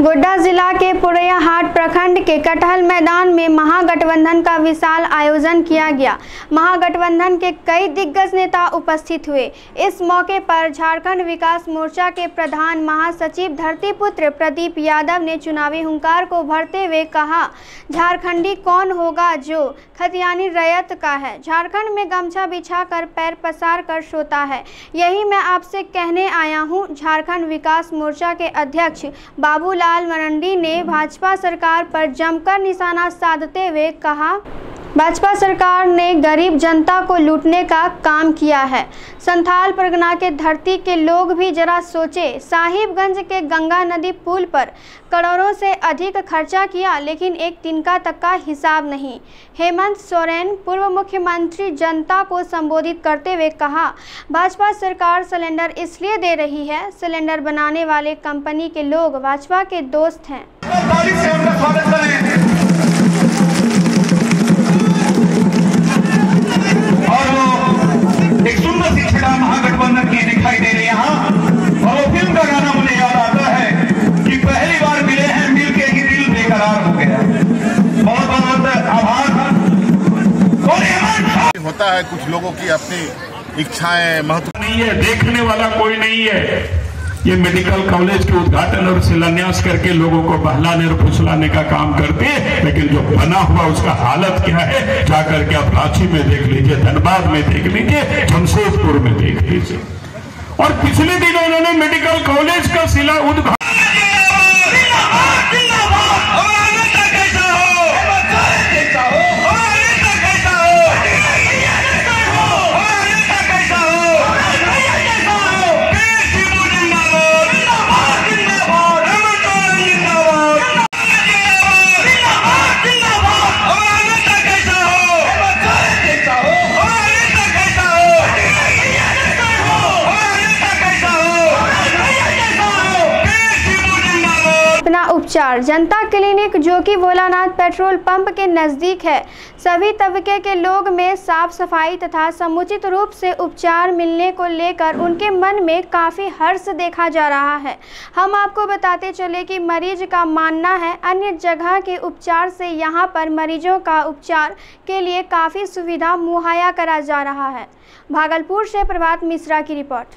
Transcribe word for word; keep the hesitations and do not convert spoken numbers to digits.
गोड्डा जिला के पोरैयाहाट प्रखंड के कटहल मैदान में महागठबंधन का विशाल आयोजन किया गया। महागठबंधन के कई दिग्गज नेता उपस्थित हुए। इस मौके पर झारखंड विकास मोर्चा के प्रधान महासचिव धरतीपुत्र प्रदीप यादव ने चुनावी हुंकार को भरते हुए कहा, झारखंडी कौन होगा जो खतियानी रैयत का है। झारखंड में गमछा बिछाकर पैर पसार कर सोता है, यही मैं आपसे कहने आया हूँ। झारखंड विकास मोर्चा के अध्यक्ष बाबूलाल मरंडी ने भाजपा सरकार पर जमकर निशाना साधते हुए कहा, भाजपा सरकार ने गरीब जनता को लूटने का काम किया है। संथाल परगना के धरती के लोग भी जरा सोचे। साहिबगंज के गंगा नदी पुल पर करोड़ों से अधिक खर्चा किया, लेकिन एक तिनका तक का हिसाब नहीं। हेमंत सोरेन पूर्व मुख्यमंत्री जनता को संबोधित करते हुए कहा, भाजपा सरकार सिलेंडर इसलिए दे रही है, सिलेंडर बनाने वाले कंपनी के लोग भाजपा के दोस्त हैं। महागठबंधन की दिखाई दे रही यहाँ और वो फिल्म का गाना मुझे याद आता है कि पहली बार मिले हैं, मिल के ही दिल बेकरार हो गया। बहुत बहुत आभार। होता है कुछ लोगों की अपनी इच्छाएं महत्व नहीं है, देखने वाला कोई नहीं है। ये मेडिकल कॉलेज के उद्घाटन और शिलान्यास करके लोगों को बहलाने और फुसलाने का काम करते हैं, लेकिन जो बना हुआ उसका हालत क्या है जाकर के आप रांची में देख लीजिए, धनबाद में देख लीजिए, जमशेदपुर में देख लीजिए। और पिछले दिनों उन्होंने मेडिकल कॉलेज का शिला उद्घाटन उपचार। जनता क्लिनिक जो कि भोलानाथ पेट्रोल पंप के नजदीक है, सभी तबके के लोग में साफ सफाई तथा समुचित रूप से उपचार मिलने को लेकर उनके मन में काफ़ी हर्ष देखा जा रहा है। हम आपको बताते चले कि मरीज का मानना है अन्य जगह के उपचार से यहाँ पर मरीजों का उपचार के लिए काफ़ी सुविधा मुहैया करा जा रहा है। भागलपुर से प्रभात मिश्रा की रिपोर्ट।